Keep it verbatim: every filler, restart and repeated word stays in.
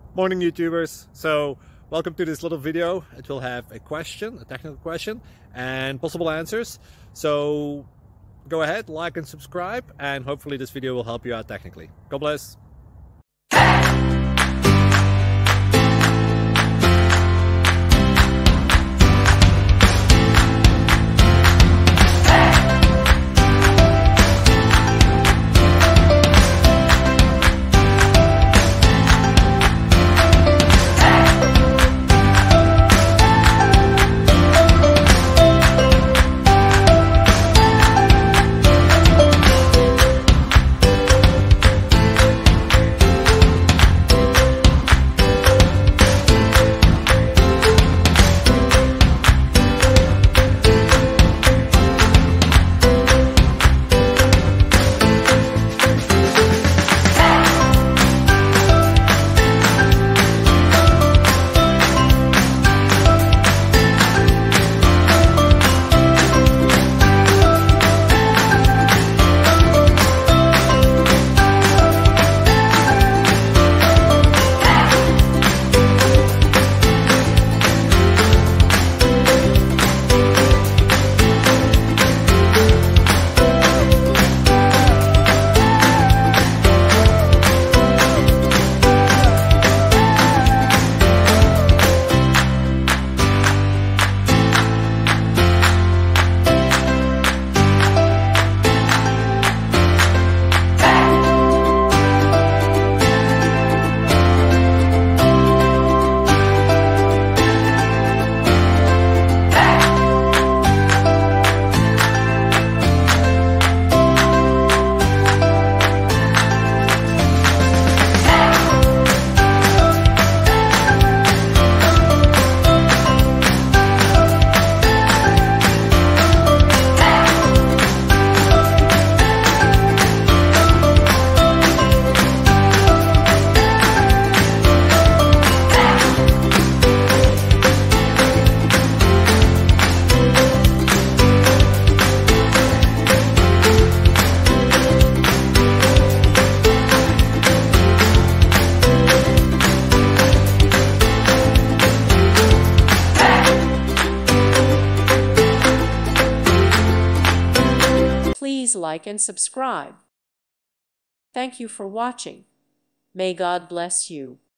Morning YouTubers. So welcome to this little video. It will have a question, a technical question, and possible answers. So go ahead, like and subscribe, and hopefully this video will help you out technically. God bless. Please like and subscribe. Thank you for watching. May God bless you.